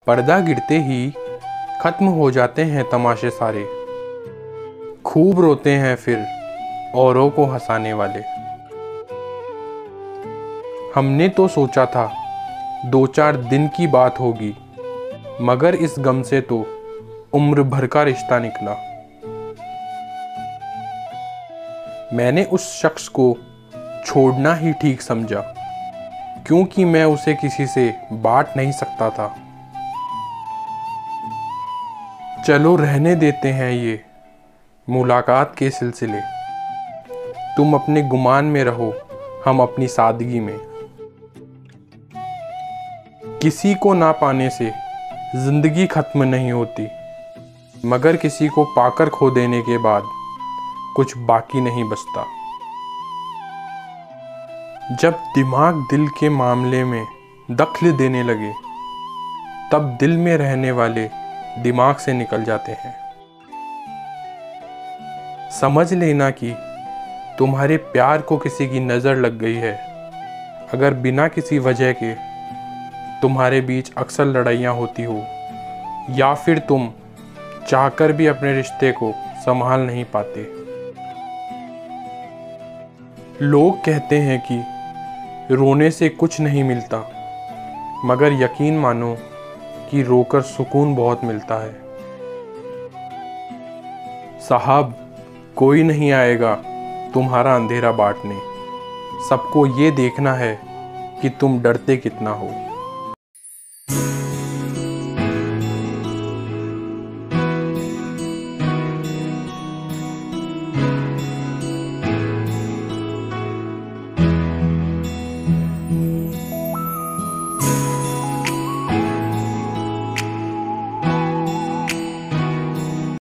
पर्दा गिरते ही खत्म हो जाते हैं तमाशे सारे। खूब रोते हैं फिर औरों को हंसाने वाले। हमने तो सोचा था 2-4 दिन की बात होगी, मगर इस गम से तो उम्र भर का रिश्ता निकला। मैंने उस शख्स को छोड़ना ही ठीक समझा, क्योंकि मैं उसे किसी से बांट नहीं सकता था। चलो रहने देते हैं ये मुलाकात के सिलसिले। तुम अपने गुमान में रहो, हम अपनी सादगी में। किसी को ना पाने से जिंदगी खत्म नहीं होती, मगर किसी को पाकर खो देने के बाद कुछ बाकी नहीं बचता। जब दिमाग दिल के मामले में दखल देने लगे, तब दिल में रहने वाले दिमाग से निकल जाते हैं। समझ लेना कि तुम्हारे प्यार को किसी की नज़र लग गई है, अगर बिना किसी वजह के तुम्हारे बीच अक्सर लड़ाइयाँ होती हो, या फिर तुम चाहकर भी अपने रिश्ते को संभाल नहीं पाते। लोग कहते हैं कि रोने से कुछ नहीं मिलता, मगर यकीन मानो कि रोकर सुकून बहुत मिलता है। साहब, कोई नहीं आएगा तुम्हारा अंधेरा बांटने, सबको ये देखना है कि तुम डरते कितना हो।